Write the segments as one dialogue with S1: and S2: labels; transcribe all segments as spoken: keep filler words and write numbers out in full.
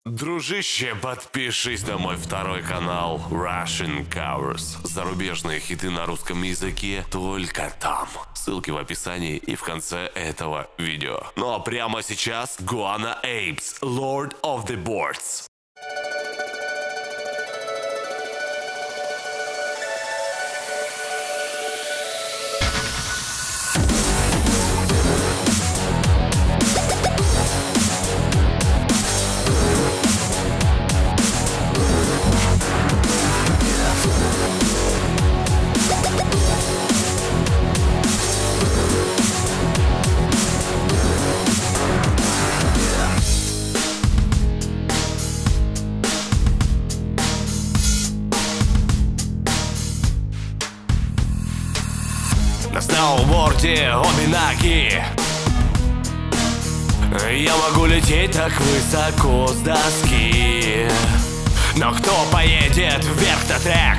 S1: Дружище, подпишись на мой второй канал Russian Covers. Зарубежные хиты на русском языке только там. Ссылки в описании и в конце этого видео. Ну а прямо сейчас Guana Apes, Lord of the Boards. На сноуборде обе ноги. Я могу лететь так высоко с доски. Но кто поедет вверх на трек?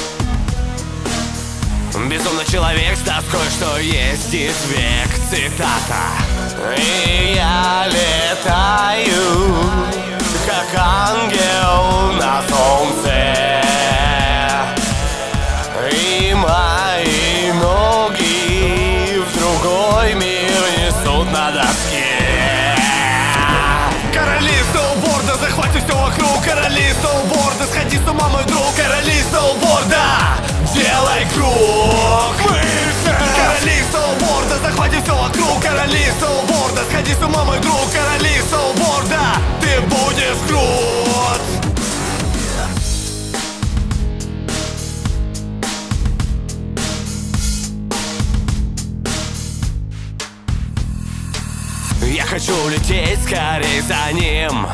S1: Безумный человек с тоской, что есть извек. Цитата. И я летаю, как ангел на солнце. И мои ноги в другой мир несут на доске. Короли сноуборда, захвати все вокруг. Короли сноуборда, сходи с ума, мой друг. Короли сноуборда, делай круг. Короли сноуборда, захвати все вокруг. Короли сноуборда, сходи с ума, мой друг. Короли сноуборда, ты будешь крут. Я хочу улететь скорее за ним.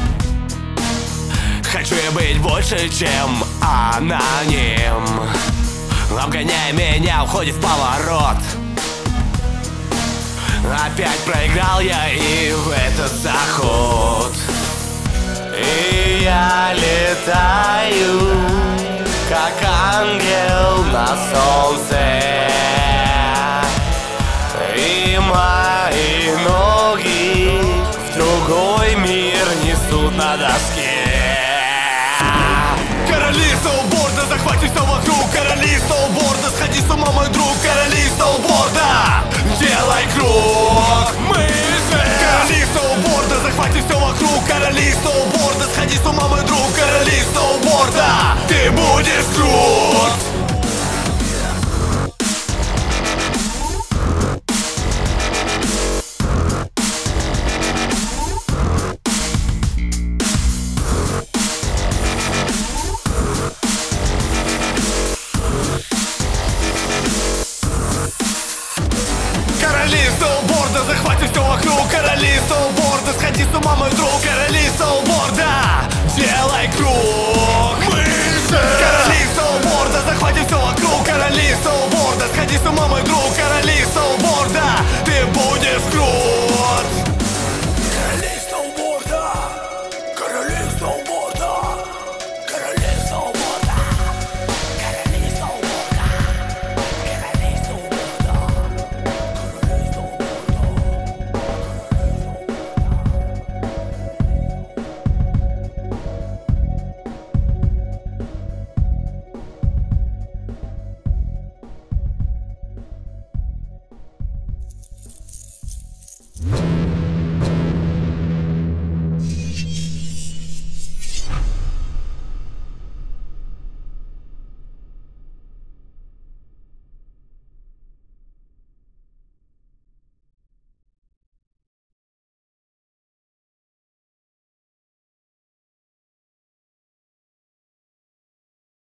S1: Хочу я быть больше, чем аноним. Обгоняя меня, уходит в поворот. Опять проиграл я и в этот заход. И я летаю, как ангел на солнце. И мои ноги в другой мир несут на доске. Короли сноуборда, захвати все вокруг. Короли сноуборда, сходи с ума, мой друг. Короли сноуборда, делай круг. Мы же короли сноуборда, захвати все вокруг. Короли сноуборда, сходи с ума, мой друг. Короли сноуборда, ты будешь крут. Короли сноуборда, захвати все вокруг. Короли сноуборда, сходи с ума, мой друг. Короли